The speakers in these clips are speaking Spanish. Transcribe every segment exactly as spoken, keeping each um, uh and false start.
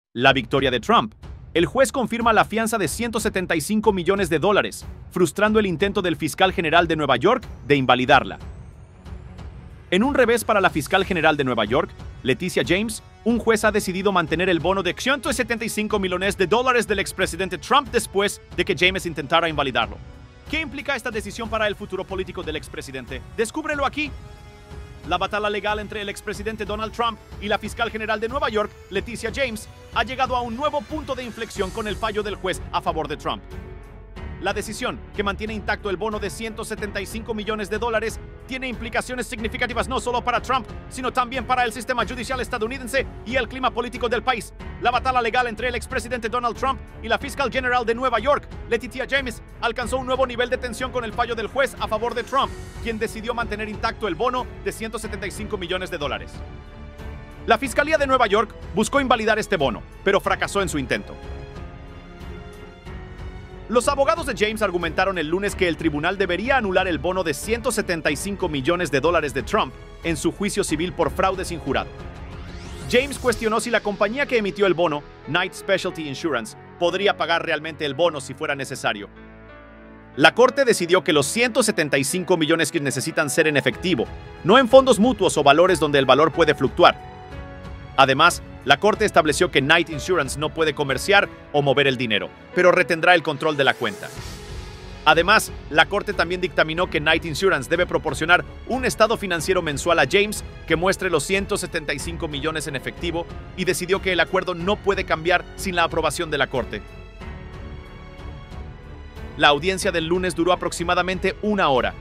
La victoria de Trump. El juez confirma la fianza de ciento setenta y cinco millones de dólares, frustrando el intento del fiscal general de Nueva York de invalidarla. En un revés para la fiscal general de Nueva York, Leticia James, un juez ha decidido mantener el bono de ciento setenta y cinco millones de dólares del expresidente Trump después de que James intentara invalidarlo. ¿Qué implica esta decisión para el futuro político del expresidente? Descúbrelo aquí. La batalla legal entre el expresidente Donald Trump y la fiscal general de Nueva York, Leticia James, ha llegado a un nuevo punto de inflexión con el fallo del juez a favor de Trump. La decisión, que mantiene intacto el bono de ciento setenta y cinco millones de dólares, tiene implicaciones significativas no solo para Trump, sino también para el sistema judicial estadounidense y el clima político del país. La batalla legal entre el expresidente Donald Trump y la fiscal general de Nueva York, Leticia James, alcanzó un nuevo nivel de tensión con el fallo del juez a favor de Trump, quien decidió mantener intacto el bono de ciento setenta y cinco millones de dólares. La Fiscalía de Nueva York buscó invalidar este bono, pero fracasó en su intento. Los abogados de James argumentaron el lunes que el tribunal debería anular el bono de ciento setenta y cinco millones de dólares de Trump en su juicio civil por fraude sin jurado. James cuestionó si la compañía que emitió el bono, Knight Specialty Insurance, podría pagar realmente el bono si fuera necesario. La corte decidió que los ciento setenta y cinco millones que necesitan ser en efectivo, no en fondos mutuos o valores donde el valor puede fluctuar. Además, la corte estableció que Knight Insurance no puede comerciar o mover el dinero, pero retendrá el control de la cuenta. Además, la corte también dictaminó que Knight Insurance debe proporcionar un estado financiero mensual a James que muestre los ciento setenta y cinco millones en efectivo y decidió que el acuerdo no puede cambiar sin la aprobación de la corte. La audiencia del lunes duró aproximadamente una hora.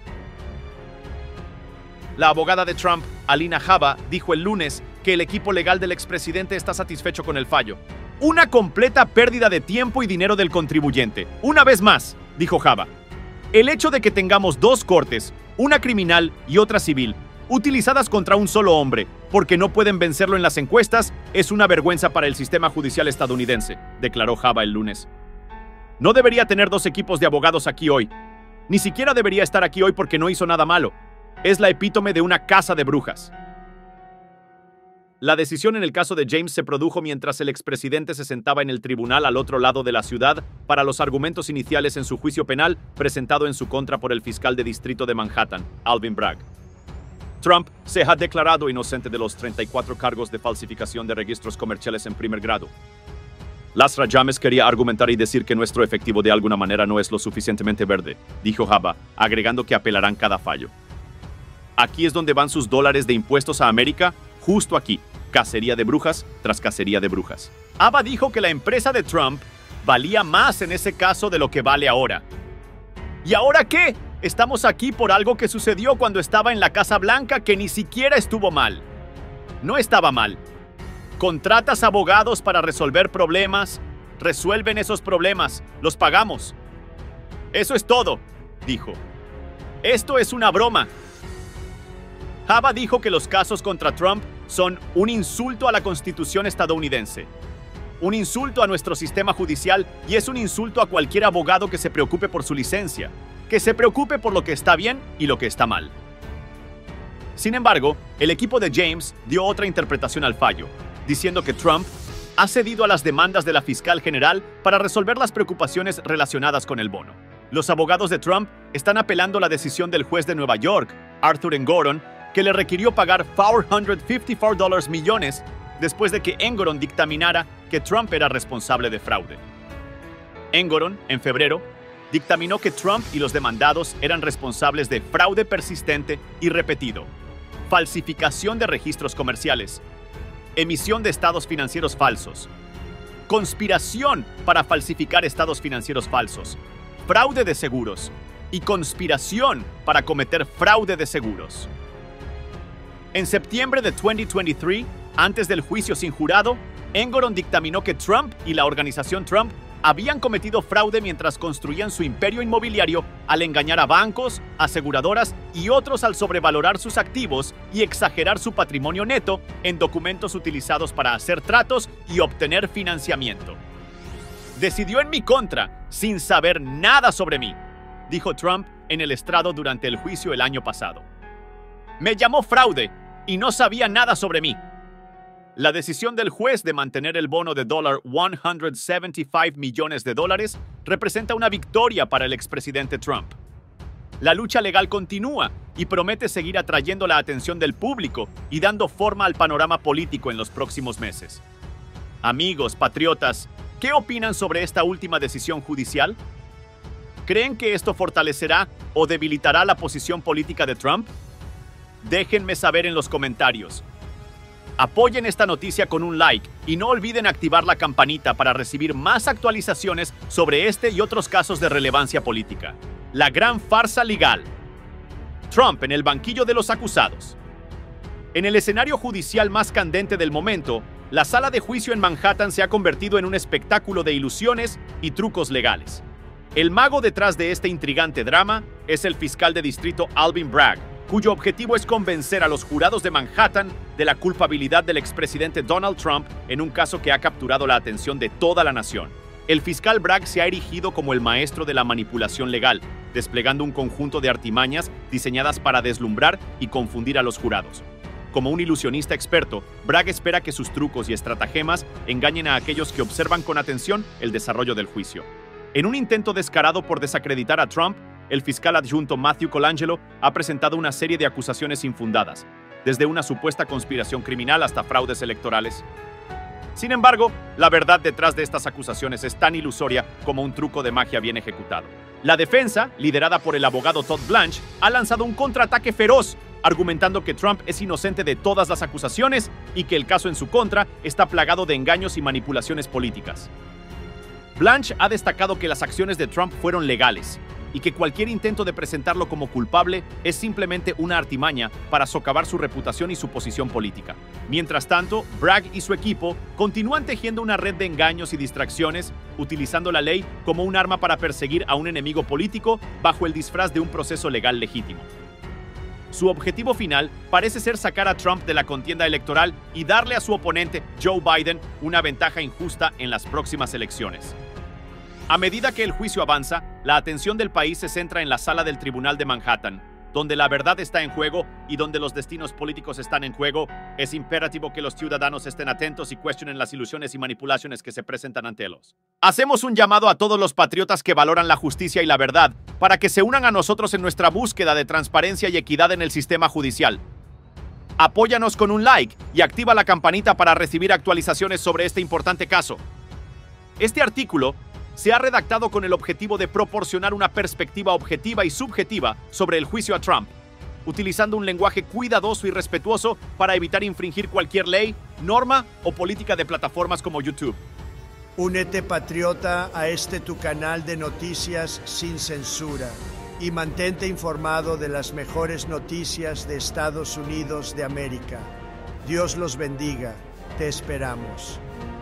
La abogada de Trump, Alina Habba, dijo el lunes que el equipo legal del expresidente está satisfecho con el fallo. Una completa pérdida de tiempo y dinero del contribuyente. Una vez más, dijo Habba. El hecho de que tengamos dos cortes, una criminal y otra civil, utilizadas contra un solo hombre, porque no pueden vencerlo en las encuestas, es una vergüenza para el sistema judicial estadounidense, declaró Habba el lunes. No debería tener dos equipos de abogados aquí hoy. Ni siquiera debería estar aquí hoy porque no hizo nada malo. Es la epítome de una casa de brujas. La decisión en el caso de James se produjo mientras el expresidente se sentaba en el tribunal al otro lado de la ciudad para los argumentos iniciales en su juicio penal presentado en su contra por el fiscal de distrito de Manhattan, Alvin Bragg. Trump se ha declarado inocente de los treinta y cuatro cargos de falsificación de registros comerciales en primer grado. Lasra James quería argumentar y decir que nuestro efectivo de alguna manera no es lo suficientemente verde, dijo Habba, agregando que apelarán cada fallo. Aquí es donde van sus dólares de impuestos a América, justo aquí. Cacería de brujas tras cacería de brujas. Habba dijo que la empresa de Trump valía más en ese caso de lo que vale ahora. ¿Y ahora qué? Estamos aquí por algo que sucedió cuando estaba en la Casa Blanca que ni siquiera estuvo mal. No estaba mal. Contratas abogados para resolver problemas, resuelven esos problemas, los pagamos. Eso es todo, dijo. Esto es una broma. Habba dijo que los casos contra Trump son un insulto a la Constitución estadounidense, un insulto a nuestro sistema judicial y es un insulto a cualquier abogado que se preocupe por su licencia, que se preocupe por lo que está bien y lo que está mal. Sin embargo, el equipo de James dio otra interpretación al fallo, diciendo que Trump ha cedido a las demandas de la fiscal general para resolver las preocupaciones relacionadas con el bono. Los abogados de Trump están apelando la decisión del juez de Nueva York, Arthur Engoron, que le requirió pagar cuatrocientos cincuenta y cuatro millones después de que Engoron dictaminara que Trump era responsable de fraude. Engoron, en febrero, dictaminó que Trump y los demandados eran responsables de fraude persistente y repetido, falsificación de registros comerciales, emisión de estados financieros falsos, conspiración para falsificar estados financieros falsos, fraude de seguros y conspiración para cometer fraude de seguros. En septiembre de dos mil veintitrés, antes del juicio sin jurado, Engoron dictaminó que Trump y la organización Trump habían cometido fraude mientras construían su imperio inmobiliario al engañar a bancos, aseguradoras y otros al sobrevalorar sus activos y exagerar su patrimonio neto en documentos utilizados para hacer tratos y obtener financiamiento. Decidió en mi contra, sin saber nada sobre mí, dijo Trump en el estrado durante el juicio el año pasado. Me llamó fraude y no sabía nada sobre mí. La decisión del juez de mantener el bono de dólar ciento setenta y cinco millones de dólares representa una victoria para el expresidente Trump. La lucha legal continúa y promete seguir atrayendo la atención del público y dando forma al panorama político en los próximos meses. Amigos, patriotas, ¿qué opinan sobre esta última decisión judicial? ¿Creen que esto fortalecerá o debilitará la posición política de Trump? Déjenme saber en los comentarios. Apoyen esta noticia con un like y no olviden activar la campanita para recibir más actualizaciones sobre este y otros casos de relevancia política. La gran farsa legal. Trump en el banquillo de los acusados. En el escenario judicial más candente del momento, la sala de juicio en Manhattan se ha convertido en un espectáculo de ilusiones y trucos legales. El mago detrás de este intrigante drama es el fiscal de distrito Alvin Bragg, cuyo objetivo es convencer a los jurados de Manhattan de la culpabilidad del expresidente Donald Trump en un caso que ha capturado la atención de toda la nación. El fiscal Bragg se ha erigido como el maestro de la manipulación legal, desplegando un conjunto de artimañas diseñadas para deslumbrar y confundir a los jurados. Como un ilusionista experto, Bragg espera que sus trucos y estratagemas engañen a aquellos que observan con atención el desarrollo del juicio. En un intento descarado por desacreditar a Trump, el fiscal adjunto Matthew Colangelo ha presentado una serie de acusaciones infundadas, desde una supuesta conspiración criminal hasta fraudes electorales. Sin embargo, la verdad detrás de estas acusaciones es tan ilusoria como un truco de magia bien ejecutado. La defensa, liderada por el abogado Todd Blanche, ha lanzado un contraataque feroz, argumentando que Trump es inocente de todas las acusaciones y que el caso en su contra está plagado de engaños y manipulaciones políticas. Blanche ha destacado que las acciones de Trump fueron legales y que cualquier intento de presentarlo como culpable es simplemente una artimaña para socavar su reputación y su posición política. Mientras tanto, Bragg y su equipo continúan tejiendo una red de engaños y distracciones, utilizando la ley como un arma para perseguir a un enemigo político bajo el disfraz de un proceso legal legítimo. Su objetivo final parece ser sacar a Trump de la contienda electoral y darle a su oponente, Joe Biden, una ventaja injusta en las próximas elecciones. A medida que el juicio avanza, la atención del país se centra en la sala del Tribunal de Manhattan, donde la verdad está en juego y donde los destinos políticos están en juego. Es imperativo que los ciudadanos estén atentos y cuestionen las ilusiones y manipulaciones que se presentan ante ellos. Hacemos un llamado a todos los patriotas que valoran la justicia y la verdad para que se unan a nosotros en nuestra búsqueda de transparencia y equidad en el sistema judicial. Apóyanos con un like y activa la campanita para recibir actualizaciones sobre este importante caso. Este artículo se ha redactado con el objetivo de proporcionar una perspectiva objetiva y subjetiva sobre el juicio a Trump, utilizando un lenguaje cuidadoso y respetuoso para evitar infringir cualquier ley, norma o política de plataformas como YouTube. Únete, patriota, a este tu canal de noticias sin censura y mantente informado de las mejores noticias de Estados Unidos de América. Dios los bendiga. Te esperamos.